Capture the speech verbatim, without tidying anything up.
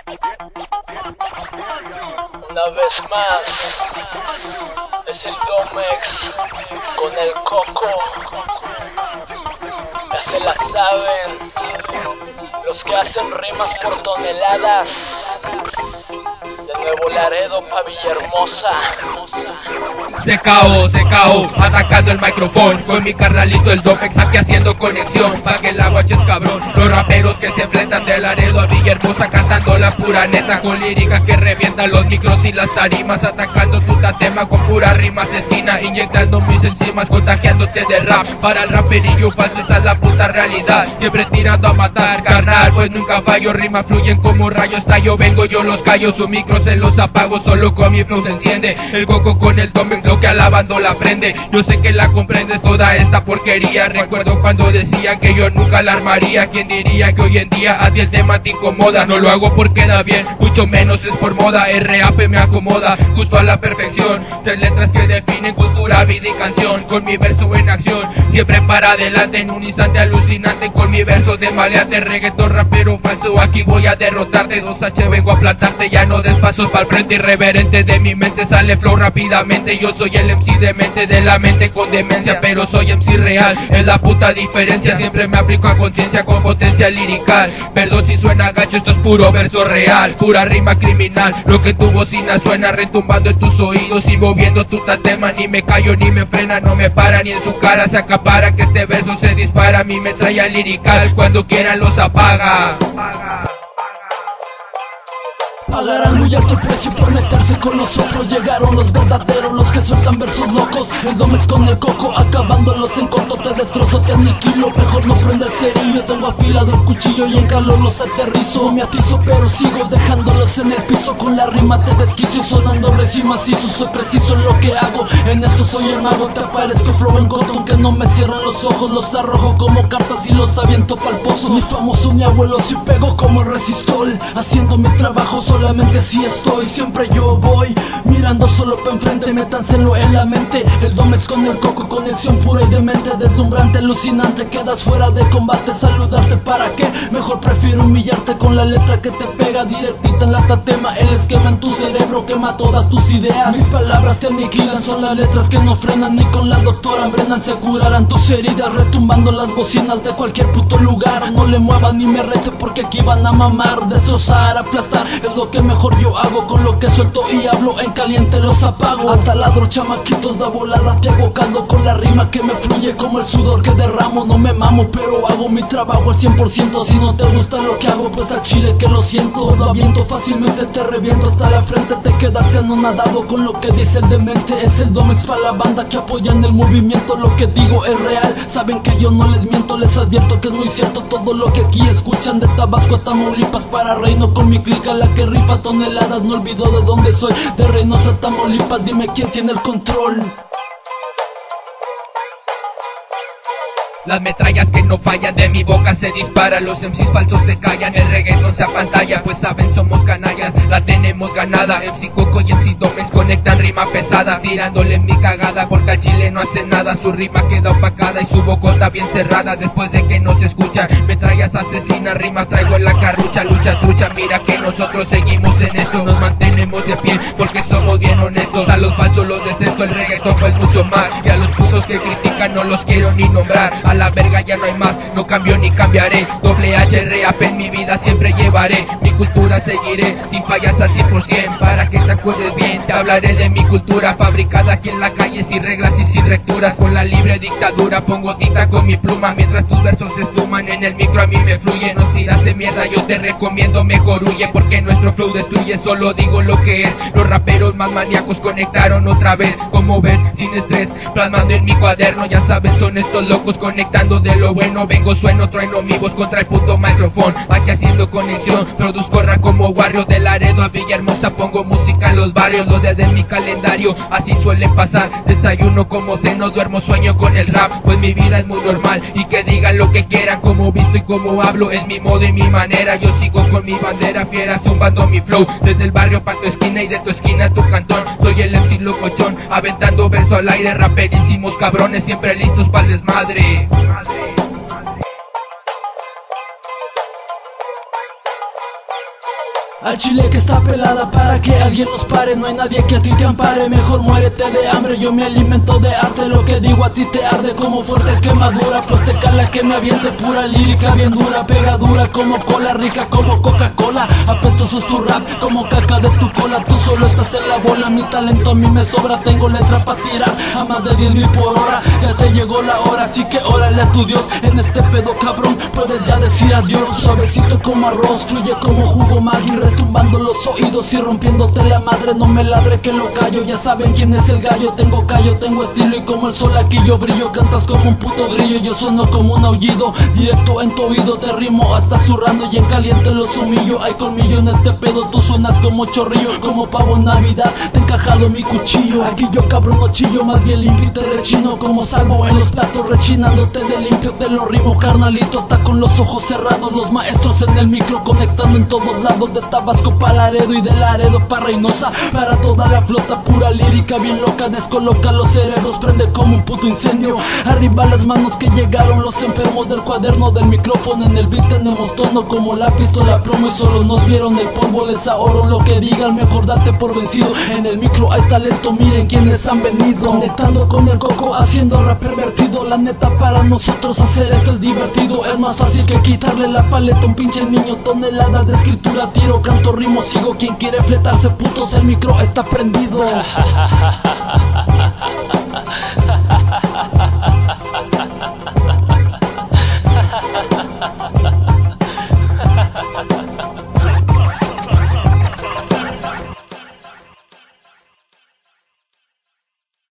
Una vez más, es el Domex con el Coco. Ya se la saben, los que hacen rimas por toneladas. De Nuevo Laredo pa' Villahermosa. T K O, T K O, atacando el micrófono con mi carnalito el Domex aquí haciendo conexión pa' que el agua es cabrón. Los raperos que se enfrentan de Laredo a Villahermosa cantando la pura neta con líricas que revientan los micros y las tarimas, atacando tu tatema con pura rima asesina, inyectando mis enzimas, contagiándote de rap. Para el raperillo falso esa es la puta realidad, siempre tirando a matar, carnal, pues nunca fallo, rimas fluyen como rayos, tallo, vengo yo los callo, su micro se los apago, solo con mi flow se enciende, el Coco con el Domex lo que alabando la prende, yo sé que la comprendes toda esta porquería, recuerdo cuando decían que yo nunca la armaría, quien diría que hoy en día a ti el tema te incomoda, no lo hago porque da bien, mucho menos es por moda, el rap me acomoda, justo a la perfección, tres letras que definen cultura, vida y canción, con mi verso en acción, siempre para adelante en un instante alucinante, con mi verso de maleante, reggaetón rapero falso, aquí voy a derrotarte, dos H vengo a plantarte, ya no des pasos para el frente, irreverente de mi mente sale flow rápidamente, yo soy el M C de mente, de la mente con demencia, pero soy M C real, es la puta diferencia, siempre me aplico a conciencia con potencia lirical, perdón si suena gacho, esto es puro verso real, pura rima criminal, lo que tu bocina suena retumbando en tus oídos y moviendo tu tatema, ni me callo ni me frena, no me para ni en su cara se acapara, que este verso se dispara, mi metralla lirical, cuando quieran los apaga. Pagarán muy alto precio por meterse con nosotros. Llegaron los verdaderos, los que sueltan versos locos. El Domex con el Coco, acabándolos en corto. Te destrozo, te aniquilo, mejor no prenda el cerillo. Tengo afilado el cuchillo y en calor los aterrizo. Me atizo pero sigo dejándolos en el piso. Con la rima te desquicio, sonando recio y macizo. Soy preciso en lo que hago, en esto soy el mago. Te parezco flow en corto, aunque no me cierran los ojos. Los arrojo como cartas y los aviento pa'l pozo. Mi famoso, mi abuelo, si pego como el resistol. Haciendo mi trabajo solo solamente si estoy, siempre yo voy mirando solo pa' enfrente, métanselo en la mente. El Domex con el Coco, conexión pura y demente, deslumbrante, alucinante, quedas fuera de combate. Saludarte para qué, mejor prefiero humillarte con la letra que te pega directita en la tatema. El esquema en tu cerebro quema todas tus ideas. Mis palabras te aniquilan, son las letras que no frenan, ni con la doctora Brennan se curarán tus heridas, retumbando las bocinas de cualquier puto lugar. No le muevan ni me rete porque aquí van a mamar, destrozar, aplastar, es lo que mejor yo hago, con lo que suelto y hablo en caliente los apago. A taladro chamaquitos da volada, te hago caldo con la rima que me fluye como el sudor que derramo. No me mamo pero hago mi trabajo al cien por ciento. Si no te gusta lo que hago pues al chile que lo siento. Lo aviento fácilmente, te reviento hasta la frente. Te quedaste anonadado con lo que dice el demente. Es el Domex pa' la banda que apoya en el movimiento. Lo que digo es real, saben que yo no les miento. Les advierto que es muy cierto todo lo que aquí escuchan. De Tabasco a Tamaulipas para Reino con mi clica, la que rifa toneladas, no olvido de dónde soy. De Reynosa a Tamaulipas, dime quién tiene el control. Las metrallas que no fallan de mi boca se disparan, los M Cs falsos se callan, el reggaetón se apantalla, pues saben somos canallas, la tenemos ganada. M C Coco y M C Domex conectan rima pesada, tirándole mi cagada porque al chile no hace nada. Su rima queda opacada y su bocota bien cerrada después de que no se escucha. Metrallas asesinas, rimas traigo en la carrucha, lucha, lucha, mira que nosotros seguimos en esto, nos mantenemos de pie porque somos bien honestos. A los falsos los detesto, el reggaetón pues mucho más, y a los putos que critican no los quiero ni nombrar. A la verga ya no hay más, no cambio ni cambiaré. Doble H, rap en mi vida siempre llevaré, mi cultura seguiré, sin fallas al cien por cien, para que te acuerdes bien. Te hablaré de mi cultura, fabricada aquí en la calle, sin reglas y sin recturas, con la libre dictadura. Pongo tinta con mi pluma, mientras tus versos se esfuman, en el micro a mí me fluye. No tiras de mierda, yo te recomiendo mejor huye, porque nuestro flow destruye, solo digo lo que es. Los raperos más maníacos conectaron otra vez, como ven, sin estrés, plasmando en mi cuaderno. Ya saben, son estos locos conectados de lo bueno, vengo, sueno, trueno mi voz contra el puto micrófono, aquí haciendo conexión, produzco rap como Warrior. De Laredo a Villahermosa pongo música en los barrios, los días de mi calendario así suelen pasar. Desayuno como ceno, duermo, sueño con el rap, pues mi vida es muy normal, y que digan lo que quieran, como visto y como hablo, es mi modo y mi manera. Yo sigo con mi bandera fiera, zumbando mi flow, desde el barrio pa' tu esquina y de tu esquina a tu cantón. Soy el M C locochón, aventando verso al aire, raperísimos cabrones, siempre listos pa'l desmadre. Al chile que está pelada para que alguien nos pare. No hay nadie que a ti te ampare, mejor muérete de hambre. Yo me alimento de arte, lo que digo a ti te arde como fuerte quemadura. Pues te cala que me aviente pura lírica bien dura. Pega dura como cola, rica como Coca-Cola. Apestoso es tu rap como caca de tu cola. Tú solo estás en la bola, mi talento a mí me sobra. Tengo letra para tirar a más de diez mil por hora. Ya te llegó la hora, así que órale a tu Dios. En este pedo cabrón puedes ya decir adiós. Suavecito como arroz, fluye como jugo Maggi, tumbando los oídos y rompiéndote la madre. No me ladre que lo callo, ya saben quién es el gallo. Tengo callo, tengo estilo y como el sol aquí yo brillo. Cantas como un puto grillo, yo sueno como un aullido. Directo en tu oído te rimo hasta zurrando y en caliente los humillo. Hay colmillo en este pedo, tú suenas como chorrillo. Como pavo en Navidad, te he encajado mi cuchillo. Aquí yo cabrón no chillo, más bien limpio y te rechino. Como salvo en los platos rechinándote de limpio te lo rimo carnalito. Hasta con los ojos cerrados, los maestros en el micro conectando en todos lados. De Tabasco pa' Laredo y de Laredo pa' Reynosa. Para toda la flota pura lírica bien loca. Descoloca los cerebros, prende como un puto incendio. Arriba las manos que llegaron los enfermos del cuaderno del micrófono. En el beat tenemos tono como la pistola plomo. Y solo nos vieron el polvo, les ahorro lo que digan. Mejor date por vencido, en el micro hay talento, miren quienes han venido. Conectando con el coco, haciendo rap pervertido. La neta para nosotros hacer esto es divertido. Es más fácil que quitarle la paleta a un pinche niño. Toneladas de escritura, tiro, canto, rimo, sigo. Quien quiere fletarse putos, el micro está prendido.